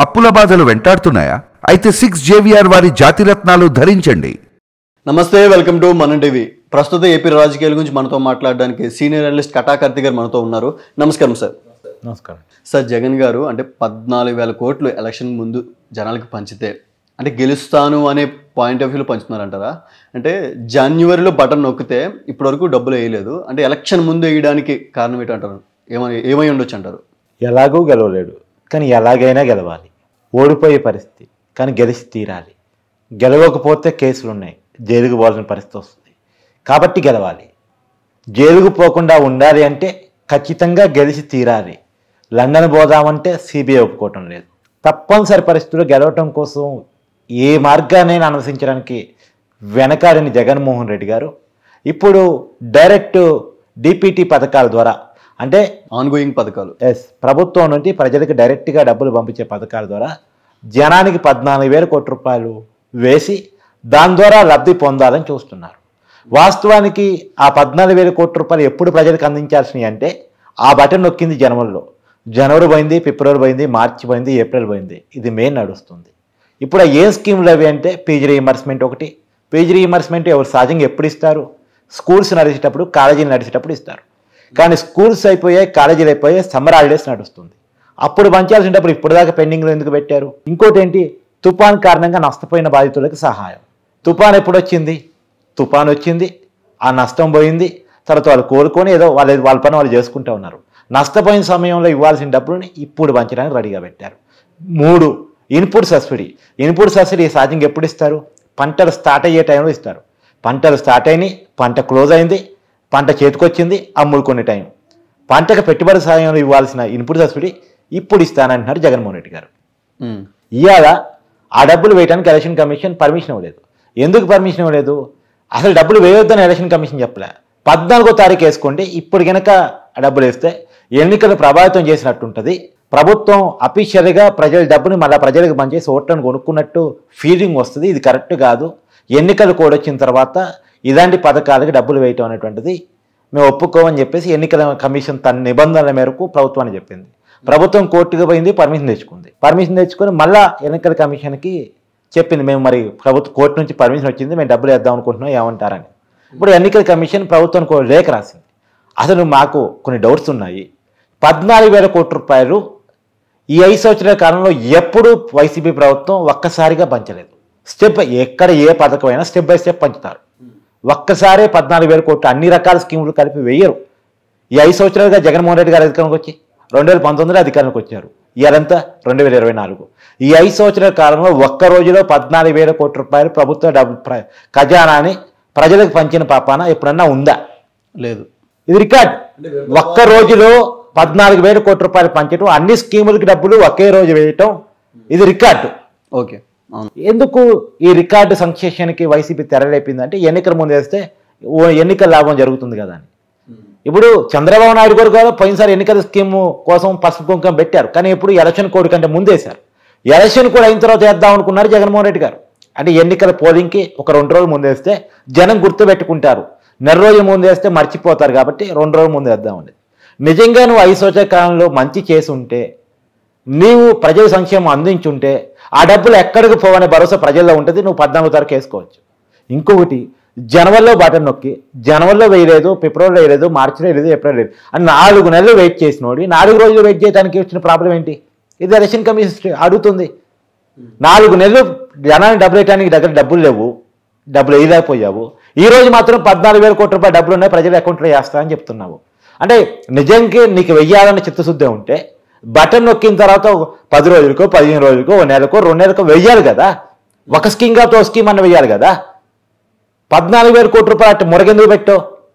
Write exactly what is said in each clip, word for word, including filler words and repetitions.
అప్పుల బాధలు వెంటాడుతున్నాయా? అయితే సిక్స్ జేవిఆర్ వారి జాతిరత్నాలు ధరించండి. నమస్తే, వెల్కమ్ టు మన టీవీ. ప్రస్తుత ఏపీ రాజకీయాల గురించి మనతో మాట్లాడడానికి సీనియర్ అనలిస్ట్ కటాకర్తి గారు మనతో ఉన్నారు. నమస్కారం సార్. నమస్కారం సార్, జగన్ గారు అంటే పద్నాలుగు వేల కోట్లు ఎలక్షన్ ముందు జనాలకు పంచితే అంటే గెలుస్తాను అనే పాయింట్ ఆఫ్ వ్యూలో పంచుతున్నారంటారా? అంటే జనవరిలో బటన్ నొక్కితే ఇప్పటివరకు డబ్బులు వేయలేదు అంటే ఎలక్షన్ ముందు వేయడానికి కారణం ఏంటంటారు? ఏమై ఏమై ఉండొచ్చు అంటారు? ఎలాగూ గెలవలేడు, కానీ ఎలాగైనా గెలవాలి. ఓడిపోయే పరిస్థితి, కానీ గెలిచి తీరాలి. గెలవకపోతే కేసులు ఉన్నాయి, జైలుకు పోవాల్సిన పరిస్థితి వస్తుంది. కాబట్టి గెలవాలి. జైలుకు పోకుండా ఉండాలి అంటే ఖచ్చితంగా గెలిచి తీరాలి. లండన్ పోదామంటే సిబిఐ ఒప్పుకోవటం లేదు. తప్పనిసరి పరిస్థితుల్లో గెలవటం కోసం ఏ మార్గాన్నైనా అనుసరించడానికి వెనకాడని జగన్మోహన్ రెడ్డి గారు ఇప్పుడు డైరెక్ట్ డిపిటి పథకాల ద్వారా, అంటే ఆన్గోయింగ్ పథకాలు, ఎస్ ప్రభుత్వం నుండి ప్రజలకు డైరెక్ట్గా డబ్బులు పంపించే పథకాల ద్వారా జనానికి పద్నాలుగు వేల కోట్ల రూపాయలు వేసి దాని ద్వారా లబ్ధి పొందాలని చూస్తున్నారు. వాస్తవానికి ఆ పద్నాలుగు వేల కోట్ల రూపాయలు ఎప్పుడు ప్రజలకు అందించాల్సినవి అంటే ఆ బటన్ నొక్కింది జనవరిలో. జనవరి పోయింది, ఫిబ్రవరి పోయింది, మార్చి పోయింది, ఏప్రిల్ పోయింది, ఇది మే నడుస్తుంది. ఇప్పుడు ఏ స్కీమ్లు అవి అంటే పీజీ రీఎంబర్స్మెంట్ ఒకటి. పీజీ రీఎంబర్స్మెంట్ ఎవరు సహజంగా ఎప్పుడు ఇస్తారు? స్కూల్స్ నడిచేటప్పుడు, కాలేజీలు నడిచేటప్పుడు ఇస్తారు. కానీ స్కూల్స్ అయిపోయాయి, కాలేజీలు అయిపోయాయి, సమ్మర్ హాలిడేస్ నడుస్తుంది. అప్పుడు పంచాల్సినప్పుడు ఇప్పుడు దాకా పెండింగ్లో ఎందుకు పెట్టారు? ఇంకోటి ఏంటి, తుఫాన్ కారణంగా నష్టపోయిన బాధితులకు సహాయం. తుఫాన్ ఎప్పుడు వచ్చింది? తుఫాన్ వచ్చింది, ఆ నష్టం పోయింది, తర్వాత వాళ్ళు కోలుకొని ఏదో వాళ్ళ వాళ్ళ పని వాళ్ళు చేసుకుంటూ ఉన్నారు. నష్టపోయిన సమయంలో ఇవ్వాల్సిన డబ్బులని ఇప్పుడు పంచడానికి రెడీగా పెట్టారు. మూడు, ఇన్పుట్ సబ్సిడీ. ఇన్పుట్ సబ్సిడీ సహజంగా ఎప్పుడు ఇస్తారు? పంటలు స్టార్ట్ అయ్యే టైంలో ఇస్తారు. పంటలు స్టార్ట్ అయినాయి, పంట క్లోజ్ అయింది, పంట చేతికొచ్చింది, అమ్ముడుకునే టైం. పంటకు పెట్టుబడి సాయంలో ఇవ్వాల్సిన ఇన్పుట్ సబ్సిడీ ఇప్పుడు ఇస్తానంటున్నారు జగన్మోహన్ రెడ్డి గారు. ఇవాళ ఆ డబ్బులు వేయడానికి ఎలక్షన్ కమిషన్ పర్మిషన్ ఇవ్వలేదు. ఎందుకు పర్మిషన్ ఇవ్వలేదు? అసలు డబ్బులు వేయొద్దని ఎలక్షన్ కమిషన్ చెప్పలే. పద్నాలుగో తారీఖు వేసుకోండి, ఇప్పుడు కనుక ఆ డబ్బులు వేస్తే ఎన్నికలు ప్రభావితం చేసినట్టు ఉంటుంది. ప్రభుత్వం అఫీషియల్గా ప్రజల డబ్బుని మళ్ళీ ప్రజలకు పనిచేసి ఓట్లను కొనుక్కున్నట్టు ఫీలింగ్ వస్తుంది. ఇది కరెక్ట్ కాదు. ఎన్నికలు కూడా వచ్చిన తర్వాత ఇలాంటి పథకాలకు డబ్బులు వేయటం అనేటువంటిది మేము ఒప్పుకోమని చెప్పేసి ఎన్నికల కమిషన్ తన నిబంధనల మేరకు ప్రభుత్వాన్ని చెప్పింది. ప్రభుత్వం కోర్టుకు పోయింది, పర్మిషన్ తెచ్చుకుంది. పర్మిషన్ తెచ్చుకొని మళ్ళా ఎన్నికల కమిషన్కి చెప్పింది, మేము మరి ప్రభుత్వ కోర్టు నుంచి పర్మిషన్ వచ్చింది, మేము డబ్బులు వేద్దాం అనుకుంటున్నాం, ఏమంటారని. ఇప్పుడు ఎన్నికల కమిషన్ ప్రభుత్వానికి లేఖ రాసింది. అసలు మాకు కొన్ని డౌట్స్ ఉన్నాయి. పద్నాలుగు వేల కోట్ల రూపాయలు ఈ ఐదు సంవత్సరాల కాలంలో ఎప్పుడు వైసీపీ ప్రభుత్వం ఒక్కసారిగా పంచలేదు. స్టెప్ ఎక్కడ ఏ పథకం అయినా స్టెప్ బై స్టెప్ పంచుతారు. ఒక్కసారే పద్నాలుగు వేల కోట్లు అన్ని రకాల స్కీములు కలిపి వేయరు. ఈ ఐదు సంవత్సరాలుగా జగన్మోహన్ రెడ్డి గారు అధికారంలోకి వచ్చి రెండు వేల పంతొమ్మిదిలో అధికారంలోకి వచ్చారు. ఇదంతా రెండు వేల ఇరవై నాలుగు ఈ ఐదు సంవత్సరాల కాలంలో ఒక్క రోజులో పద్నాలుగు వేల కోట్ల రూపాయలు ప్రభుత్వ డబ్బు ఖజానాని ప్రజలకు పంచిన పాపాన ఎప్పుడన్నా ఉందా? లేదు. ఇది రికార్డ్. ఒక్క రోజులో పద్నాలుగు వేల కోట్ల రూపాయలు పంచడం, అన్ని స్కీములకి డబ్బులు ఒకే రోజు వేయటం, ఇది రికార్డు. ఓకే, ఎందుకు ఈ రికార్డు సంక్షేషానికి వైసీపీ తెరలేపిందంటే ఎన్నికల ముందు వేస్తే ఎన్నికల లాభం జరుగుతుంది కదా అని. ఇప్పుడు చంద్రబాబు నాయుడు గారు కూడా పోయినసారి ఎన్నికల స్కీము కోసం పసుపు కుంకం పెట్టారు, కానీ ఇప్పుడు ఎలక్షన్ కోడ్ కంటే ముందేశారు. ఎలక్షన్ కోడ్ అయిన తర్వాత వేద్దాం అనుకున్నారు జగన్మోహన్ రెడ్డి గారు. అంటే ఎన్నికల పోలింగ్కి ఒక రెండు రోజులు ముందు వేస్తే జనం గుర్తు పెట్టుకుంటారు, నెల రోజుల ముందు వేస్తే మర్చిపోతారు, కాబట్టి రెండు రోజుల ముందు వేద్దామని. నిజంగా నువ్వు ఐదు సంవత్సరాల కాలంలో మంచి చేసి ఉంటే, నీవు ప్రజల సంక్షేమం అందించుంటే ఆ డబ్బులు ఎక్కడికి పోవనే భరోసా ప్రజల్లో ఉంటుంది. నువ్వు పద్నాలుగు తారీఖు వేసుకోవచ్చు. ఇంకొకటి, జనవరిలో బటన్ నొక్కి జనవరిలో వేయలేదు, ఫిబ్రవరిలో వేయలేదు, మార్చిలో వేయలేదు, ఏప్రిల్ లేదు అని నాలుగు నెలలు వెయిట్ చేసినోడి నాలుగు రోజులు వెయిట్ చేయడానికి వచ్చిన ప్రాబ్లం ఏంటి? ఇది ఎలక్షన్ కమిషన్ అడుగుతుంది. నాలుగు నెలలు జనాన్ని డబ్బులు వేయడానికి దగ్గర డబ్బులు లేవు, డబ్బులు వేయలేకపోయావు. ఈ రోజు మాత్రం పద్నాలుగు వేల కోట్ల రూపాయలు డబ్బులు ఉన్నాయి, ప్రజల అకౌంట్లో వేస్తా అని చెప్తున్నావు. అంటే నిజంగా నీకు వెయ్యాలన్న చిత్తశుద్ధి ఉంటే బటన్ నొక్కిన తర్వాత పది రోజులకో పదిహేను రోజులకో ఓ నెలకో రెండు నెలలకో వెయ్యాలి కదా. ఒక స్కీమ్ కాబట్టి ఒక స్కీమ్ అన్న వెయ్యాలి కదా. పద్నాలుగు వేల కోట్ల రూపాయలు అట్టు మురగెందుకు పెట్టావు?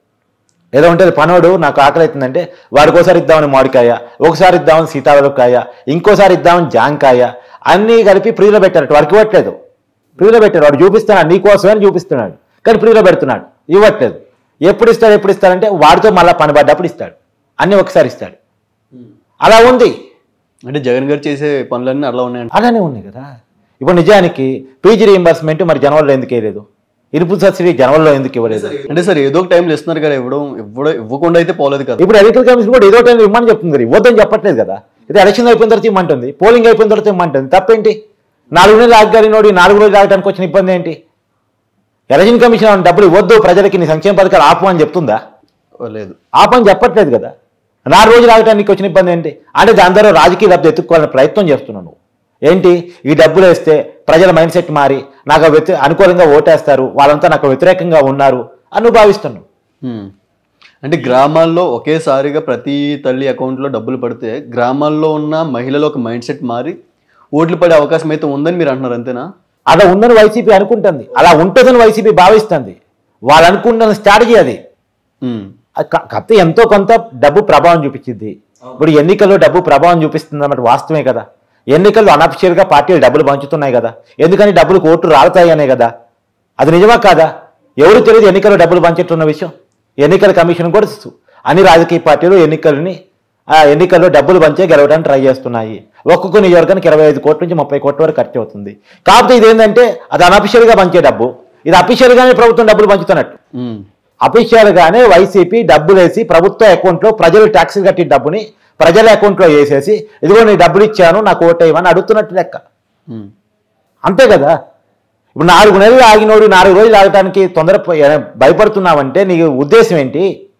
ఏదో ఉంటుంది, పనోడు నాకు ఆకలి అవుతుందంటే వాడికి ఒకసారి ఇద్దామని మామిడికాయ, ఒకసారి ఇద్దామని సీతాఫలకాయ, ఇంకోసారి ఇద్దామని జాంకాయ, అన్నీ కలిపి ఫ్రీలో పెట్టారు. వాడికి ఇవ్వట్లేదు, ఫ్రీలో పెట్టారు. వాడు చూపిస్తున్నాడు, నీకోసమని చూపిస్తున్నాడు, కానీ ఫ్రీలో పెడుతున్నాడు, ఇవ్వట్లేదు. ఎప్పుడు ఇస్తాడు ఎప్పుడు ఇస్తాడంటే వాడితో మళ్ళీ పని పడ్డప్పుడు ఇస్తాడు, అన్నీ ఒకసారి ఇస్తాడు. అలా ఉంది. అంటే జగన్ గారు చేసే పనులన్నీ అలా ఉన్నాయి, అలానే ఉన్నాయి కదా. ఇప్పుడు నిజానికి పీజీ రీఎంబర్స్మెంట్ మరి జనవరిలో ఎందుకు వేయలేదు? ఇన్పుట్ సబ్సిడీ జనవరిలో ఎందుకు ఇవ్వలేదు? అంటే సార్ ఏదో ఒక టైంలో ఇస్తున్నారు కదా, ఇవ్వడం ఇవ్వడం ఇవ్వకుండా అయితే పోలేదు కదా. ఇప్పుడు ఎలక్ట్రికల్ కమిషన్ కూడా ఏదో టైంలో ఇవ్వమని చెప్తుంది కదా, ఇవ్వద్దని చెప్పట్లేదు కదా. ఇది ఎలక్షన్ అయిపోయిన తర్వాత ఇమ్మంటుంది, పోలింగ్ అయిపోయిన తర్వాత ఇమ్మంటుంది. తప్పేంటి? నాలుగు నెలలు ఆగగారినోడి నాలుగు రోజులు ఆగడానికి వచ్చిన ఇబ్బంది ఏంటి? ఎలక్షన్ కమిషన్ డబ్బులు ఇవ్వద్దు ప్రజలకి, నీ సంక్షేమ పథకాలు ఆపు అని చెప్తుందా? లేదు, ఆపని చెప్పట్లేదు కదా. నాలుగు రోజులు ఆగటానికి వచ్చిన ఇబ్బంది ఏంటి? అంటే దాని ద్వారా రాజకీయ లబ్ధి ఎత్తుక్కోవాలని ప్రయత్నం చేస్తున్నాను. ఏంటి? ఈ డబ్బులు వేస్తే ప్రజల మైండ్ సెట్ మారి నాకు వ్యతి అనుకూలంగా ఓటేస్తారు, వాళ్ళంతా నాకు వ్యతిరేకంగా ఉన్నారు అని భావిస్తున్నాను. అంటే గ్రామాల్లో ఒకేసారిగా ప్రతి తల్లి అకౌంట్లో డబ్బులు పడితే గ్రామాల్లో ఉన్న మహిళలు ఒక మైండ్ సెట్ మారి ఓట్లు పడే అవకాశం అయితే ఉందని మీరు అంటున్నారు, అంతేనా? అలా ఉందని వైసీపీ అనుకుంటుంది, అలా ఉంటుందని వైసీపీ భావిస్తుంది. వాళ్ళు అనుకుంటున్న స్ట్రాటజీ అది. కాకపోతే ఎంతో కొంత డబ్బు ప్రభావం చూపించింది. ఇప్పుడు ఎన్నికల్లో డబ్బు ప్రభావం చూపిస్తుంది అన్నమాట వాస్తవమే కదా. ఎన్నికల్లో అనఫిషియల్గా పార్టీలు డబ్బులు పంచుతున్నాయి కదా, ఎందుకని డబ్బులు ఓట్లు రాలుతాయి అనే కదా. అది నిజమా కాదా? ఎవరు తెలియదు ఎన్నికల్లో డబ్బులు పంచేట్టున్న విషయం. ఎన్నికల కమిషన్ కూడా అన్ని రాజకీయ పార్టీలు ఎన్నికలని ఆ ఎన్నికల్లో డబ్బులు పంచే గెలవడానికి ట్రై చేస్తున్నాయి. ఒక్కొక్క నియోజకవర్గానికి ఇరవై ఐదు కోట్ల నుంచి ముప్పై కోట్ల వరకు ఖర్చు అవుతుంది. కాకపోతే ఇదేంటంటే అది అనఫిషియల్గా పంచే డబ్బు, ఇది అఫీషియల్గానే ప్రభుత్వం డబ్బులు పంచుతున్నట్టు. అఫీషియల్గానే వైసీపీ డబ్బులు వేసి ప్రభుత్వ అకౌంట్లో ప్రజలు ట్యాక్సులు కట్టిన డబ్బుని ప్రజల అకౌంట్లో వేసేసి ఇదిగో నీ డబ్బులు ఇచ్చాను నాకు ఓటేయమని అడుగుతున్నట్టు లెక్క. అంతే కదా. ఇప్పుడు నాలుగు నెలలు ఆగినోడు నాలుగు రోజులు ఆగటానికి తొందర భయపడుతున్నావంటే నీకు ఉద్దేశం ఏంటి?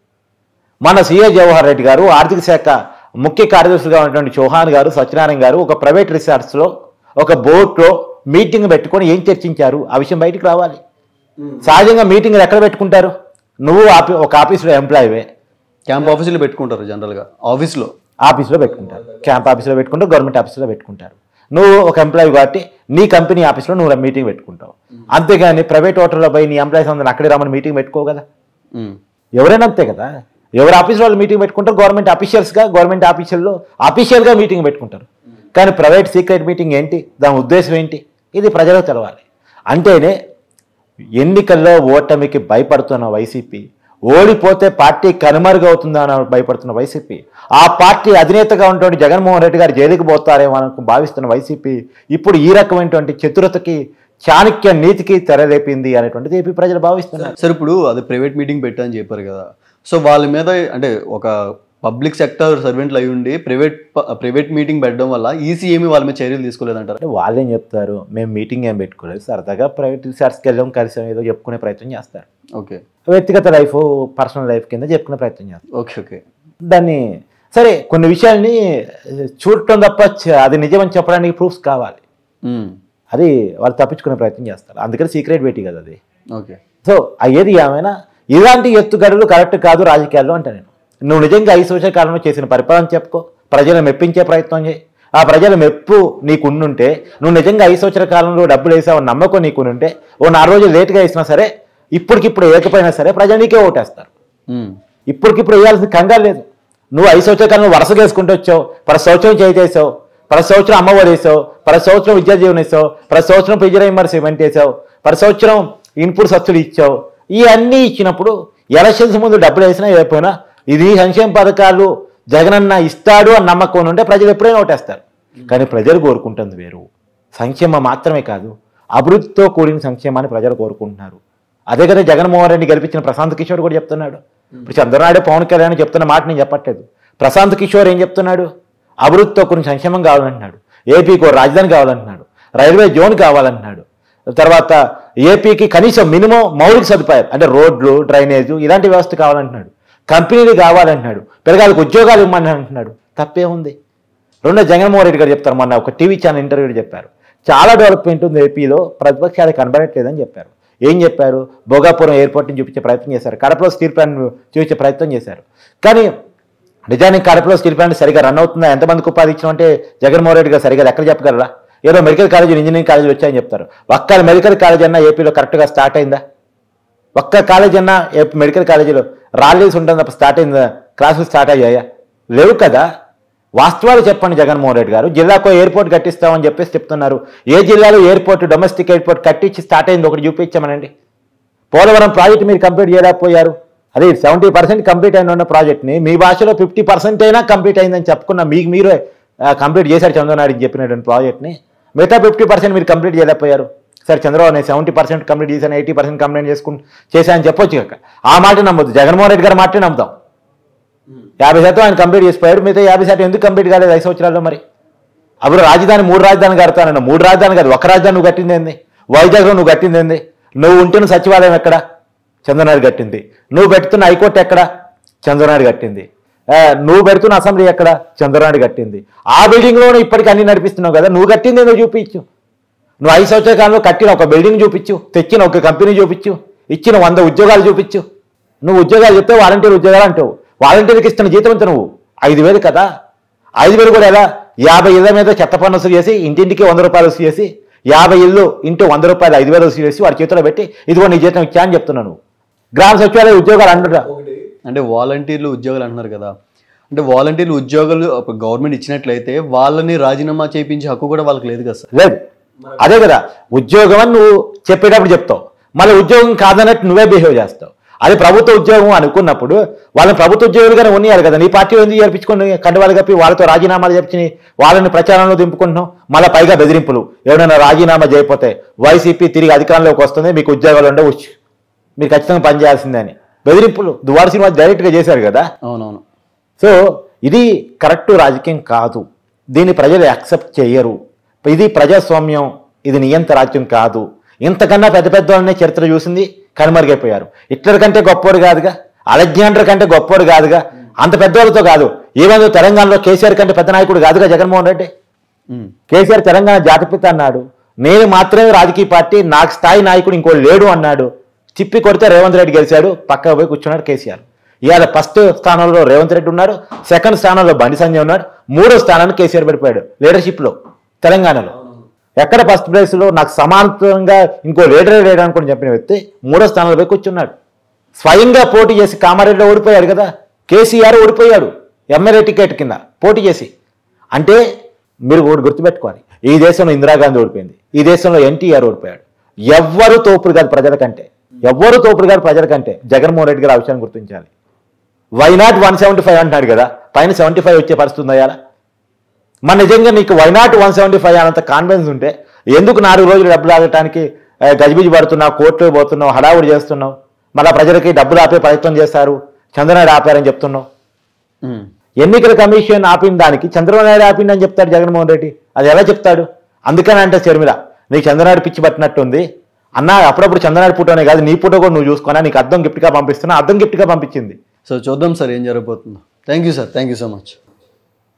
మన సీఏ జవహర్ రెడ్డి గారు, ఆర్థిక శాఖ ముఖ్య కార్యదర్శులుగా ఉన్నటువంటి చౌహాన్ గారు, సత్యనారాయణ గారు ఒక ప్రైవేట్ రిసార్ట్స్లో ఒక బోట్లో మీటింగ్ పెట్టుకొని ఏం చర్చించారు ఆ విషయం బయటికి రావాలి. సహజంగా మీటింగ్లు ఎక్కడ పెట్టుకుంటారు? నువ్వు ఆఫీ ఒక ఆఫీసులో ఎంప్లాయీవే, క్యాంప్ ఆఫీసులో పెట్టుకుంటారు, జనరల్గా ఆఫీస్లో ఆఫీస్లో పెట్టుకుంటారు, క్యాంప్ ఆఫీస్లో పెట్టుకుంటారు, గవర్నమెంట్ ఆఫీస్లో పెట్టుకుంటారు. నువ్వు ఒక ఎంప్లాయీ కాబట్టి నీ కంపెనీ ఆఫీస్లో నువ్వు మీటింగ్ పెట్టుకుంటావు. అంతేగాని ప్రైవేట్ హోటల్లో పోయి నీ ఎంప్లాయీస్ అందరిని అక్కడే రమ్మని మీటింగ్ పెట్టుకోవు కదా. ఎవరైనా అంతే కదా. ఎవరు ఆఫీస్ వాళ్ళు మీటింగ్ పెట్టుకుంటారు, గవర్నమెంట్ ఆఫీషియల్స్గా గవర్నమెంట్ ఆఫీషియల్లో ఆఫీషియల్గా మీటింగ్ పెట్టుకుంటారు. కానీ ప్రైవేట్ సీక్రెట్ మీటింగ్ ఏంటి? దాని ఉద్దేశం ఏంటి? ఇది ప్రజలకు తెలవాలి. అంటేనే ఎన్నికల్లో ఓటమికి భయపడుతున్న వైసీపీ, ఓడిపోతే పార్టీ కనుమరుగవుతుందని భయపడుతున్న వైసీపీ, ఆ పార్టీ అధినేతగా ఉన్నటువంటి జగన్మోహన్ రెడ్డి గారు జైలుకి పోతారేమో అని భావిస్తున్న వైసీపీ ఇప్పుడు ఈ రకమైనటువంటి చతురతకి, చాణక్య నీతికి తెరలేపింది అనేటువంటిది ఏపీ ప్రజలు భావిస్తున్నారు. సార్ ఇప్పుడు అది ప్రైవేట్ మీటింగ్ పెట్టని చెప్పారు కదా, సో వాళ్ళ మీద అంటే ఒక పబ్లిక్ సెక్టర్ సర్వెంట్లు అయి ఉండి ప్రైవేట్ ప్రైవేట్ మీటింగ్ పెట్టడం వల్ల ఈసీ ఏమి వాళ్ళ మీద చర్యలు తీసుకోలేదంటారు? అంటే వాళ్ళేం చెప్తారు, మేము మీటింగ్ ఏం పెట్టుకోలేదు, సరదాగా ప్రైవేట్ రిసార్ట్స్కి వెళ్ళాం, కలిసాం, ఏదో చెప్పుకునే ప్రయత్నం చేస్తారు. ఓకే, వ్యక్తిగత లైఫ్, పర్సనల్ లైఫ్ కింద చెప్పుకునే ప్రయత్నం చేస్తారు. ఓకే ఓకే దాన్ని సరే కొన్ని విషయాల్ని చూడటం తప్ప అది నిజమని చెప్పడానికి ప్రూఫ్స్ కావాలి. అది వాళ్ళు తప్పించుకునే ప్రయత్నం చేస్తారు. అందుకని సీక్రెట్ పెట్టి కదా అది. ఓకే, సో అయ్యేది ఏమైనా ఇలాంటి ఎత్తుగడలు కరెక్ట్ కాదు రాజకీయాల్లో అంటే నేను. నువ్వు నిజంగా ఐదు సంవత్సరాల కాలంలో చేసిన పరిపాలన చెప్పుకో, ప్రజలను మెప్పించే ప్రయత్నం చేయి. ఆ ప్రజల మెప్పు నీకుండుంటే, నువ్వు నిజంగా ఐదు సంవత్సరాల కాలంలో డబ్బులు వేసావు నమ్మకం నీకుంటే, ఓ నాలుగు రోజులు లేట్గా వేసినా సరే, ఇప్పటికిప్పుడు వేయకపోయినా సరే ప్రజలు నీకే ఓటేస్తారు. ఇప్పటికిప్పుడు వేయాల్సిన కంగారు లేదు. నువ్వు ఐదు సంవత్సరాల కాలంలో వరుసగా వేసుకుంటూ వచ్చావు, ప్రతి సంవత్సరం చేసేసావు, ప్రతి సంవత్సరం అమ్మఒడి వేసావు, ప్రతి సంవత్సరం విద్యా జీవనం వేసావు, ప్రతి సంవత్సరం ప్రిజరైమర్ సిమెంట్ వేసావు, ప్రతి సంవత్సరం ఇన్పుట్ సబ్సిడీ ఇచ్చావు. ఇవన్నీ ఇచ్చినప్పుడు ఎలక్షన్స్ ముందు డబ్బులు వేసినా వేయకపోయినా ఇది సంక్షేమ పథకాలు జగనన్న ఇస్తాడు అని నమ్మకం ఉంటే ప్రజలు ఎప్పుడైనా ఓటేస్తారు. కానీ ప్రజలు కోరుకుంటుంది వేరు. సంక్షేమం మాత్రమే కాదు, అభివృద్ధితో కూడిన సంక్షేమాన్ని ప్రజలు కోరుకుంటున్నారు. అదే కదా జగన్మోహన్ రెడ్డి గెలిపించిన ప్రశాంత్ కిషోర్ కూడా చెప్తున్నాడు. ఇప్పుడు చంద్రనాయుడు, పవన్ కళ్యాణ్ చెప్తున్న మాట నేను చెప్పట్లేదు. ప్రశాంత్ కిషోర్ ఏం చెప్తున్నాడు? అభివృద్ధితో కూడిన సంక్షేమం కావాలంటున్నాడు, ఏపీకి రాజధాని కావాలంటున్నాడు, రైల్వే జోన్ కావాలంటున్నాడు, తర్వాత ఏపీకి కనీసం మినిమం మౌలిక సదుపాయాలు అంటే రోడ్లు, డ్రైనేజు ఇలాంటి వ్యవస్థ కావాలంటున్నాడు, కంపెనీలు కావాలంటున్నాడు, పిల్లగాళ్ళకి ఉద్యోగాలు ఇవ్వమని అంటున్నాడు. తప్పే ఉంది. రెండో జగన్మోహన్ రెడ్డి గారు చెప్తారు, మొన్న ఒక టీవీ ఛానల్ ఇంటర్వ్యూలో చెప్పారు, చాలా డెవలప్మెంట్ ఉంది ఏపీలో, ప్రతిపక్షాలు కనబడట్లేదని చెప్పారు. ఏం చెప్పారు? భోగాపురం ఎయిర్పోర్ట్ని చూపించే ప్రయత్నం చేశారు, కడపలో స్టీల్ ప్లాంట్ చూపించే ప్రయత్నం చేశారు. కానీ నిజానికి కడపలో స్టీల్ ప్లాంట్ సరిగా రన్ అవుతుందా, ఎంతమందికి ఉపాధి ఇచ్చినామంటే జగన్మోహన్ రెడ్డి గారు సరిగా ఎక్కడ చెప్పగలరా? ఏదో మెడికల్ కాలేజీ, ఇంజనీరింగ్ కాలేజీలు వచ్చాయని చెప్తారు. ఒక్క మెడికల్ కాలేజ్ అన్నా ఏపీలో కరెక్ట్గా స్టార్ట్ అయిందా? ఒక్క కాలేజ్ అన్నా మెడికల్ కాలేజీలో రాలీస్ ఉంటుంది తప్ప స్టార్ట్ అయిందా? క్లాసులు స్టార్ట్ అయ్యాయా? లేవు కదా. వాస్తవాలు చెప్పండి జగన్మోహన్ రెడ్డి గారు. జిల్లాకో ఎయిర్పోర్ట్ కట్టిస్తామని చెప్పేసి చెప్తున్నారు. ఏ జిల్లాలో ఎయిర్పోర్ట్, డొమెస్టిక్ ఎయిర్పోర్ట్ కట్టించి స్టార్ట్ అయింది ఒకటి చూపించామనండి. పోలవరం ప్రాజెక్ట్ మీరు కంప్లీట్ చేయలేకపోయారు. అదే సెవెంటీ పర్సెంట్ కంప్లీట్ అయిన ఉన్న ప్రాజెక్ట్ని మీ భాషలో ఫిఫ్టీ పర్సెంట్ అయినా కంప్లీట్ అయిందని చెప్పుకున్న మీకు మీరే కంప్లీట్ చేశారు చంద్రనాయుడు చెప్పినటువంటి ప్రాజెక్ట్ని. మిగతా ఫిఫ్టీ పర్సెంట్ మీరు కంప్లీట్ చేయలేకపోయారు. సరే చంద్రబాబు నేను సెవెంటీ పర్సెంట్ కంప్లీట్ చేశాను, ఎయిటీ పర్సెంట్ కంప్లైంట్ చేసుకుని చేశానని చెప్పొచ్చు కాక ఆ మాట నమ్మొద్దు. జగన్మోహన్ రెడ్డి గారి మాటే నమ్ముతాం. యాభై శాతం ఆయన కంప్లీట్ చేసిపోయాడు, మిగతా యాభై శాతం ఎందుకు కంప్లీట్ కాలేదు ఐదు సంవత్సరాల్లో? మరి అప్పుడు రాజధాని మూడు రాజధాని కడతానన్న మూడు రాజధాని కాదు, ఒక రాజధాని నువ్వు కట్టింది ఏంది? వైజాగ్లో నువ్వు కట్టింది ఏంది? నువ్వు ఉంటున్న సచివాలయం ఎక్కడ? చంద్రనాయుడు కట్టింది. నువ్వు పెడుతున్న హైకోర్టు ఎక్కడ? చంద్రనాయుడు కట్టింది. నువ్వు పెడుతున్న అసెంబ్లీ ఎక్కడ? చంద్రనాయుడు కట్టింది. ఆ బిల్డింగ్లోనే ఇప్పటికీ అన్ని నడిపిస్తున్నావు కదా, నువ్వు కట్టింది ఏదో చూపించు. నువ్వు ఐదు సంవత్సరాల కాలంలో కట్టిన ఒక బిల్డింగ్ చూపించు, తెచ్చిన ఒక కంపెనీ చూపించు, ఇచ్చిన వంద ఉద్యోగాలు చూపించు. నువ్వు ఉద్యోగాలు చెప్తే వాలంటీర్ ఉద్యోగాలు అంటావు. వాలంటీర్కి ఇస్తున్న జీతం ఎంత నువ్వు? ఐదు వేలు కదా. ఐదు వేలు కూడా ఎలా? యాభై ఇళ్ళ మీద చెత్త పన్ను వసూలు చేసి ఇంటింటికి వంద రూపాయలు వసూలు చేసి యాభై ఇళ్ళు ఇంటూ వంద రూపాయలు ఐదు వేలు వసూలు చేసి వాడి చేతిలో పెట్టి ఇదిగో నీ జీతం ఇచ్చా అని చెప్తున్నాను. గ్రామ సచివాలయ ఉద్యోగాలు అంటున్నా. అంటే వాలంటీర్లు ఉద్యోగాలు అంటున్నారు కదా, అంటే వాలంటీర్లు ఉద్యోగాలు గవర్నమెంట్ ఇచ్చినట్లయితే వాళ్ళని రాజీనామా చేయించే హక్కు కూడా వాళ్ళకి లేదు కదా సార్? లేదు. అదే కదా ఉద్యోగం అని నువ్వు చెప్పేటప్పుడు చెప్తావు, మళ్ళీ ఉద్యోగం కాదన్నట్టు నువ్వే బిహేవ్ చేస్తావు. అది ప్రభుత్వ ఉద్యోగం అనుకున్నప్పుడు వాళ్ళని ప్రభుత్వ ఉద్యోగులుగానే ఉన్నారు కదా. నీ పార్టీ ఎందుకు చేర్పించుకొని కండువాలు కప్పి వాళ్ళతో రాజీనామాలు చెప్పి వాళ్ళని ప్రచారంలో దింపుకుంటున్నావు? మళ్ళీ పైగా బెదిరింపులు. ఎవరైనా రాజీనామా చేయకపోతే వైసీపీ తిరిగి అధికారంలోకి వస్తుంది, మీకు ఉద్యోగాలు ఉండవు, మీరు ఖచ్చితంగా పనిచేయాల్సిందే అని బెదిరింపులు దువార సినిమా డైరెక్ట్గా చేశారు కదా. అవునవును. సో ఇది కరెక్ట్ రాజకీయం కాదు, దీన్ని ప్రజలు యాక్సెప్ట్ చేయరు. ఇది ప్రజాస్వామ్యం, ఇది నియంత రాజ్యం కాదు. ఇంతకన్నా పెద్ద పెద్ద వాళ్ళనే చరిత్ర చూసింది, కనుమరుగైపోయారు. హిట్లర్ కంటే గొప్పోడు కాదుగా, అలెగ్జాండర్ కంటే గొప్పోడు కాదుగా, అంత పెద్దవాళ్ళతో కాదు. ఏమైందో తెలంగాణలో కేసీఆర్ కంటే పెద్ద నాయకుడు కాదుగా జగన్మోహన్ రెడ్డి. కేసీఆర్ తెలంగాణ జాతిపిత అన్నాడు, నేను మాత్రమే రాజకీయ పార్టీ, నాకు స్థాయి నాయకుడు ఇంకో లేడు అన్నాడు. చిప్పి కొడితే రేవంత్ రెడ్డి గెలిచాడు, పక్కకు పోయి కూర్చున్నాడు కేసీఆర్. ఇవాళ ఫస్ట్ స్థానంలో రేవంత్ రెడ్డి ఉన్నాడు, సెకండ్ స్థానంలో బండి సంజయ్ ఉన్నాడు, మూడో స్థానానికి కేసీఆర్ పడిపోయాడు లీడర్షిప్లో తెలంగాణలో. ఎక్కడ ఫస్ట్ ప్లేస్లో నాకు సమాంతరంగా ఇంకో లీడర్ లేడనుకుని అని చెప్పిన వ్యక్తి మూడో స్థానంలో పోయి కూర్చున్నాడు. స్వయంగా పోటీ చేసి కామారెడ్డిలో ఓడిపోయాడు కదా, కేసీఆర్ ఓడిపోయాడు ఎమ్మెల్యే టికెట్ కింద పోటీ చేసి. అంటే మీరు ఒకటి గుర్తుపెట్టుకోవాలి, ఈ దేశంలో ఇందిరాగాంధీ ఓడిపోయింది, ఈ దేశంలో ఎన్టీఆర్ ఓడిపోయాడు. ఎవ్వరు తోపుడు కాదు ప్రజల కంటే, ఎవ్వరు తోపుడు కాదు ప్రజల కంటే. జగన్మోహన్ రెడ్డి గారు ఆ విషయాన్ని గుర్తించాలి. వైనాట్ వన్ సెవెంటీ ఫైవ్ అంటున్నాడు కదా, పైన సెవెంటీ ఫైవ్ వచ్చే పరిస్థితి ఉందా? మన నిజంగా నీకు వైనాట్ వన్ సెవెంటీ ఫైవ్ అనంత కాన్ఫిడెన్స్ ఉంటే ఎందుకు నాలుగు రోజులు డబ్బులు ఆగటానికి గజిబిజి పడుతున్నావు, కోర్టులో పోతున్నావు, హడావుడి చేస్తున్నావు, మళ్ళీ ప్రజలకి డబ్బులు ఆపే ప్రయత్నం చేస్తారు, చంద్రనాయుడు ఆపారని చెప్తున్నావు. ఎన్నికల కమిషన్ ఆపిన దానికి చంద్రబాబు ఆపిందని చెప్తాడు జగన్మోహన్ రెడ్డి. అది ఎలా చెప్తాడు? అందుకని అంటే షర్మిల నీకు చంద్రనాయుడు పిచ్చి పట్టినట్టుంది అన్న, అప్పుడప్పుడు చంద్రనాయుడు ఫోటోనే కాదు నీ ఫోటో కూడా నువ్వు చూసుకున్నా, నీకు అద్దం గిఫ్ట్గా పంపిస్తున్నా, అద్దం గిఫ్ట్గా పంపించింది. సో చూద్దాం సార్ ఏం జరగబోతుందో. Thank you sir, thank you so much.